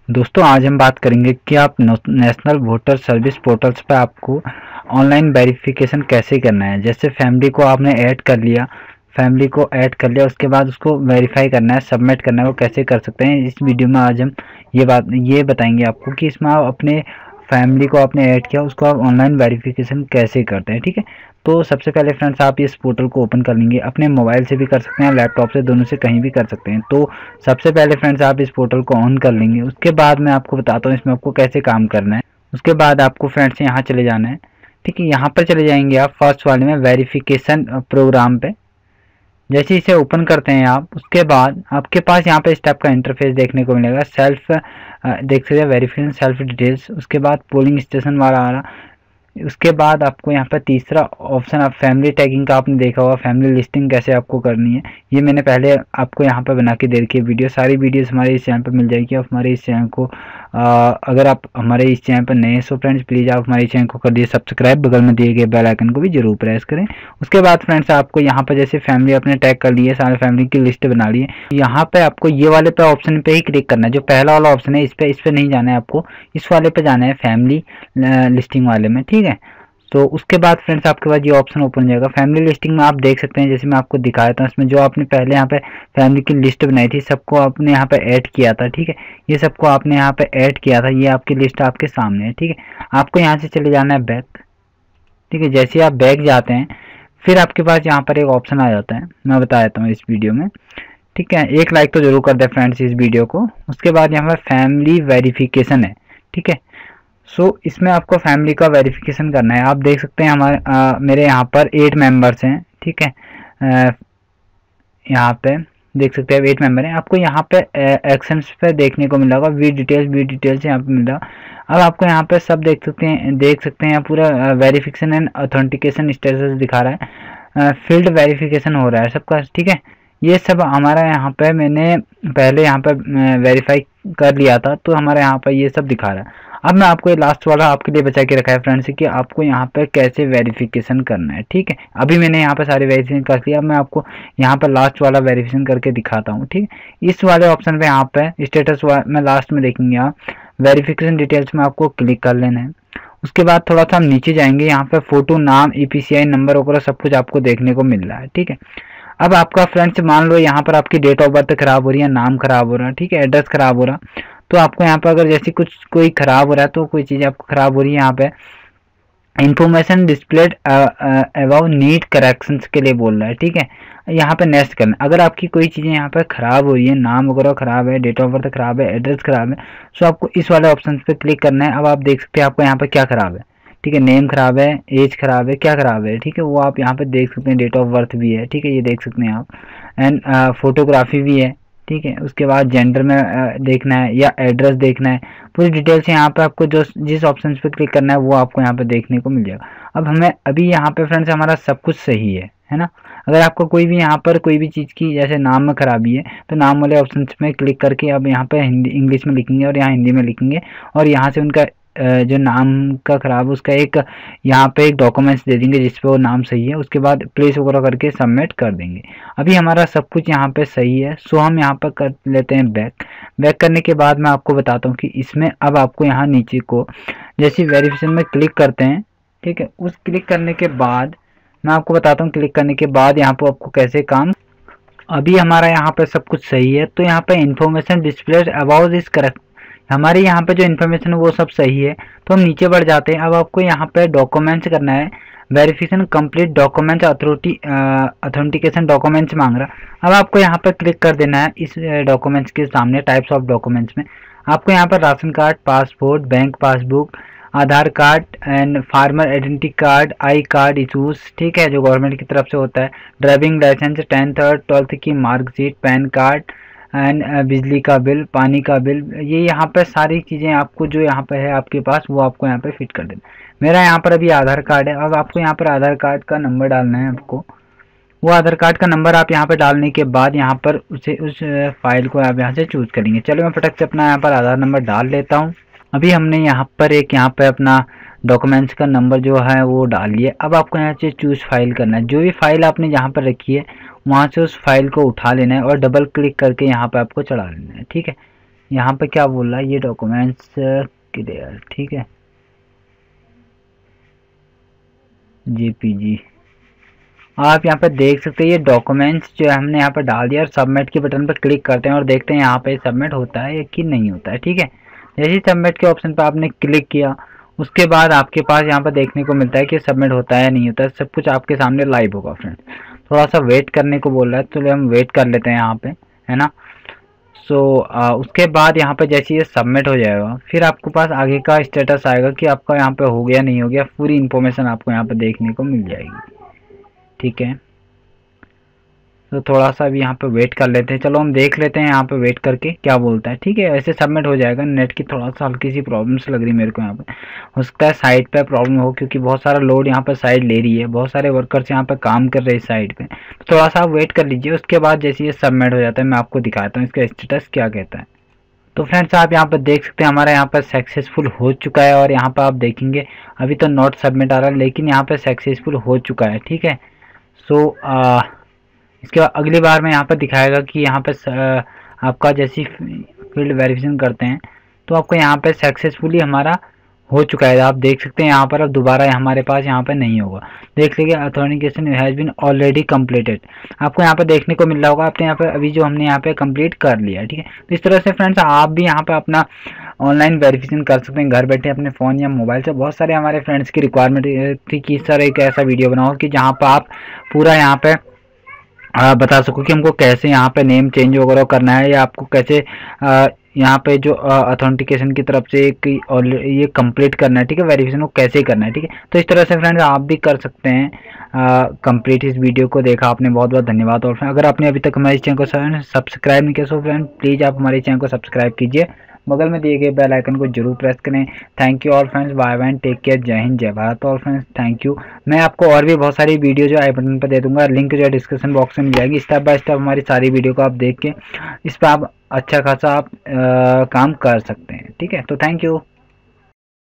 दोस्तों आज हम बात करेंगे कि आप नेशनल वोटर सर्विस पोर्टल्स पर आपको ऑनलाइन वेरिफिकेशन कैसे करना है। जैसे फैमिली को आपने ऐड कर लिया, उसके बाद उसको वेरीफाई करना है, सबमिट करना है, वो कैसे कर सकते हैं। इस वीडियो में आज हम ये बताएंगे आपको कि इसमें आप अपने फैमिली को आपने ऐड किया, उसको आप ऑनलाइन वेरिफिकेशन कैसे करते हैं। ठीक है, तो सबसे पहले फ्रेंड्स आप इस पोर्टल को ओपन कर लेंगे। अपने मोबाइल से भी कर सकते हैं, लैपटॉप से, दोनों से कहीं भी कर सकते हैं। तो सबसे पहले फ्रेंड्स आप इस पोर्टल को ऑन कर लेंगे। उसके बाद मैं आपको बताता हूँ इसमें आपको कैसे काम करना है। उसके बाद आपको फ्रेंड्स यहाँ चले जाना है। ठीक है, यहाँ पर चले जाएंगे आप फर्स्ट वाले में वेरिफिकेशन प्रोग्राम पे। जैसे इसे ओपन करते हैं आप, उसके बाद आपके पास यहाँ पे इस टाइप का इंटरफेस देखने को मिलेगा। सेल्फ देख सकते हैं वेरिफिकेशन सेल्फ डिटेल्स, उसके बाद पोलिंग स्टेशन वाला आ रहा। उसके बाद आपको यहाँ पर तीसरा ऑप्शन आप फैमिली टैगिंग का आपने देखा होगा, फैमिली लिस्टिंग कैसे आपको करनी है। ये मैंने पहले आपको यहाँ पर बना के दे रखी है वीडियो। सारी वीडियोस हमारे इस चैनल पर मिल जाएगी। आप हमारे इस चैनल को अगर आप हमारे इस चैनल पर नए सो फ्रेंड्स प्लीज़ आप हमारे चैनल को कर दिए सब्सक्राइब, बगल में दिए गए बेल आइकन को भी जरूर प्रेस करें। उसके बाद फ्रेंड्स आपको यहाँ पर जैसे फैमिली अपने टैग कर लिए, सारे फैमिली की लिस्ट बना ली है, यहाँ पे आपको ये वाले पे ऑप्शन पे ही क्लिक करना है। जो पहला वाला ऑप्शन है इस पे नहीं जाना है, आपको इस वाले पे जाना है, फैमिली लिस्टिंग वाले में। ठीक है, तो उसके बाद फ्रेंड्स आपके पास ये ऑप्शन ओपन हो जाएगा। फैमिली लिस्टिंग में आप देख सकते हैं, जैसे मैं आपको दिखाया था, इसमें जो आपने पहले यहाँ पे फैमिली की लिस्ट बनाई थी, सबको आपने यहाँ पे ऐड किया था। ठीक है, ये सबको आपने यहाँ पे ऐड किया था, ये आपकी लिस्ट आपके सामने है। ठीक है, आपको यहाँ से चले जाना है बैक। ठीक है, जैसे आप बैक जाते हैं फिर आपके पास यहाँ पर एक ऑप्शन आ जाता है, मैं बता देता हूँ इस वीडियो में। ठीक है, एक लाइक तो जरूर कर दे फ्रेंड्स इस वीडियो को। उसके बाद यहाँ पर फैमिली वेरिफिकेशन है। ठीक है, इसमें आपको फैमिली का वेरिफिकेशन करना है। आप देख सकते हैं मेरे यहाँ पर 8 मेंबर्स हैं। ठीक है, यहाँ पे देख सकते हैं 8 मेंबर हैं। आपको यहाँ पे एक्शंस पे देखने को मिलेगा, वी डिटेल्स यहाँ पे मिलेगा। अब आपको यहाँ पे सब देख सकते हैं पूरा वेरिफिकेशन एंड ऑथेंटिकेशन स्टेटस दिखा रहा है, फील्ड वेरिफिकेशन हो रहा है सबका। ठीक है, ये सब हमारा यहाँ पे मैंने पहले यहाँ पे वेरीफाई कर लिया था, तो हमारे यहाँ पर ये सब दिखा रहा है। अब मैं आपको ये लास्ट वाला आपके लिए बचा के रखा है फ्रेंड्स कि आपको यहाँ पे कैसे वेरिफिकेशन करना है। ठीक है, अभी मैंने यहाँ पे सारी वेरिफिकेशन कर लिया। अब मैं आपको यहाँ पर लास्ट वाला वेरिफिकेशन करके दिखाता हूँ। ठीक है, इस वाले ऑप्शन पे यहाँ पे स्टेटस में लास्ट में देखेंगे आप वेरिफिकेशन डिटेल्स में आपको क्लिक कर लेना है। उसके बाद थोड़ा सा हम नीचे जाएंगे, यहाँ पे फोटो, नाम, EPCI नंबर वगैरह सब कुछ आपको देखने को मिल रहा है। ठीक है, अब आपका फ्रेंड्स मान लो यहाँ पर आपकी डेट ऑफ बर्थ खराब हो रही है, नाम खराब हो रहा है, ठीक है, एड्रेस खराब हो रहा, तो आपको यहाँ पर अगर जैसे कोई खराब हो रहा है, तो कोई चीज़ आपको खराब हो रही है, यहाँ पे information displayed about need corrections के लिए बोल रहा है। ठीक है, यहाँ पे नेक्स्ट करना। अगर आपकी कोई चीज़ें यहाँ पे खराब हो रही है, नाम वगैरह खराब है, डेट ऑफ बर्थ खराब है, एड्रेस खराब है, तो आपको इस वाले ऑप्शन पे क्लिक करना है। अब आप देख सकते हैं आपको यहाँ पे क्या खराब है। ठीक है, नेम खराब है, एज खराब है, क्या खराब है, ठीक है, वो आप यहाँ पे देख सकते हैं। डेट ऑफ बर्थ भी है, ठीक है, ये देख सकते हैं आप, एंड फोटोग्राफी भी है। ठीक है, उसके बाद जेंडर में देखना है या एड्रेस देखना है, पूरी डिटेल्स यहाँ पे आपको जो जिस ऑप्शन पे क्लिक करना है वो आपको यहाँ पे देखने को मिल जाएगा। अब हमें अभी यहाँ पे फ्रेंड्स हमारा सब कुछ सही है ना। अगर आपको कोई भी यहाँ पर कोई भी चीज़ की जैसे नाम में खराबी है, तो नाम वाले ऑप्शन में क्लिक करके अब यहाँ पे हिंदी इंग्लिश में लिखेंगे और यहाँ हिंदी में लिखेंगे, और यहाँ से उनका जो नाम का खराब उसका एक यहाँ पे एक डॉक्यूमेंट्स दे देंगे जिसपे वो नाम सही है। उसके बाद प्लेस वगैरह करके सबमिट कर देंगे। अभी हमारा सब कुछ यहाँ पे सही है, सो हम यहाँ पर कर लेते हैं बैक करने के बाद मैं आपको बताता हूँ कि इसमें अब आपको यहाँ नीचे को जैसे वेरिफिकेशन में क्लिक करते हैं। ठीक है, उस क्लिक करने के बाद मैं आपको बताता हूँ क्लिक करने के बाद यहाँ पर आपको कैसे काम। अभी हमारा यहाँ पे सब कुछ सही है, तो यहाँ पे information display about is correct, हमारे यहाँ पे जो इन्फॉर्मेशन है वो सब सही है। तो हम नीचे बढ़ जाते हैं। अब आपको यहाँ पे डॉक्यूमेंट्स करना है, verification complete documents authentication documents मांग रहा। अब आपको यहाँ पे क्लिक कर देना है इस डॉक्यूमेंट्स के सामने, टाइप्स ऑफ डॉक्यूमेंट्स में आपको यहाँ पर ration card, passport, bank passbook, Aadhaar card and farmer identity card, I card issues, ठीक है, जो गवर्नमेंट की तरफ से होता है, ड्राइविंग लाइसेंस, 10th और 12th की मार्कशीट, पैन कार्ड एंड बिजली का बिल, पानी का बिल, ये यहाँ पे सारी चीज़ें आपको जो यहाँ पे है आपके पास वो आपको यहाँ पे फिट कर देना। मेरा यहाँ पर अभी आधार कार्ड है। अब आपको यहाँ पर आधार कार्ड का नंबर डालना है। आपको वो आधार कार्ड का नंबर आप यहाँ पे डालने के बाद यहाँ पर उस फाइल को आप यहाँ से चूज करेंगे। चलो मैं फटक से अपना यहाँ पर आधार नंबर डाल लेता हूँ। अभी हमने यहाँ पे अपना डॉक्यूमेंट्स का नंबर जो है वो डाल लिया। अब आपको यहाँ से चूज फाइल करना है। जो भी फाइल आपने यहाँ पर रखी है वहाँ से उस फाइल को उठा लेना है और डबल क्लिक करके यहाँ पे आपको चढ़ा लेना है। ठीक है, यहाँ पे क्या बोल रहा है, ये डॉक्यूमेंट्स क्लियर, ठीक है, जेपीजी। आप यहाँ पे देख सकते हैं ये डॉक्यूमेंट्स जो है हमने यहाँ पे डाल दिया, और सबमिट के बटन पर क्लिक करते हैं और देखते हैं यहाँ पे सबमिट होता है या कि नहीं होता है, ठीक है। जैसे ही सबमिट के ऑप्शन पर आपने क्लिक किया, उसके बाद आपके पास यहाँ पर देखने को मिलता है कि सबमिट होता है या नहीं होता है, सब कुछ आपके सामने लाइव होगा फ्रेंड। थोड़ा सा वेट करने को बोल रहा है, चलो हम वेट कर लेते हैं यहाँ पे, है ना। सो उसके बाद यहाँ पे जैसे ये सबमिट हो जाएगा, फिर आपके पास आगे का स्टेटस आएगा कि आपका यहाँ पे हो गया नहीं हो गया, पूरी इन्फॉर्मेशन आपको यहाँ पे देखने को मिल जाएगी, ठीक है। तो थोड़ा सा भी यहाँ पे वेट कर लेते हैं, चलो हम देख लेते हैं यहाँ पे वेट करके क्या बोलता है, ठीक है। ऐसे सबमिट हो जाएगा। नेट की थोड़ा सा हल्की सी प्रॉब्लम्स लग रही है मेरे को यहाँ पे, हो सकता है साइट पे प्रॉब्लम हो, क्योंकि बहुत सारा लोड यहाँ पे साइट ले रही है, बहुत सारे वर्कर्स यहाँ पे काम कर रहे हैं साइट पे। तो थोड़ा सा वेट कर लीजिए, उसके बाद जैसे ये सबमिट हो जाता है मैं आपको दिखाता हूँ इसका स्टेटस क्या कहता है। तो फ्रेंड्स आप यहाँ पर देख सकते हैं हमारा यहाँ पर सक्सेसफुल हो चुका है, और यहाँ पर आप देखेंगे अभी तो नॉट सबमिट आ रहा है, लेकिन यहाँ पे सक्सेसफुल हो चुका है, ठीक है। सो इसके बाद अगली बार में यहाँ पर दिखाएगा कि यहाँ पे आपका जैसी फील्ड वेरिफिकेशन करते हैं तो आपको यहाँ पे सक्सेसफुली हमारा हो चुका है। आप देख सकते हैं यहाँ पर अब दोबारा हमारे पास यहाँ पे नहीं होगा। देख लीजिए authentication has been already completed, आपको यहाँ पे देखने को मिल रहा होगा। आपने यहाँ पे अभी जो हमने यहाँ पे कंप्लीट कर लिया, ठीक है। तो इस तरह से फ्रेंड्स आप भी यहाँ पे अपना ऑनलाइन वेरिफिकेशन कर सकते हैं घर बैठे अपने फ़ोन या मोबाइल से। बहुत सारे हमारे फ्रेंड्स की रिक्वायरमेंट थी कि सर एक ऐसा वीडियो बनाओ कि जहाँ पर आप पूरा यहाँ पे बता सको कि हमको कैसे यहाँ पे नेम चेंज वगैरह करना है, या आपको कैसे यहाँ पे जो ऑथेंटिकेशन की तरफ से एक ये कंप्लीट करना है, ठीक है, वेरिफिकेशन को कैसे करना है, ठीक है। तो इस तरह से फ्रेंड्स आप भी कर सकते हैं कंप्लीट। इस वीडियो को देखा आपने, बहुत बहुत धन्यवाद। और अगर आपने अभी तक हमारे चैनल को सब्सक्राइब नहीं किया तो फ्रेंड प्लीज़ आप हमारे चैनल को सब्सक्राइब कीजिए, बगल में दिए गए बेल आइकन को जरूर प्रेस करें। Thank you all friends, bye bye, take care, जय हिंद, जय Bharat all friends, thank you. मैं आपको और भी बहुत सारी वीडियो जो आई बटन पर दे दूंगा, लिंक जो है डिस्क्रिप्शन बॉक्स में मिल जाएगी। स्टेप बाय स्टेप हमारी सारी वीडियो को आप देख के इस पर आप अच्छा खासा आप काम कर सकते हैं, ठीक है। तो थैंक यू।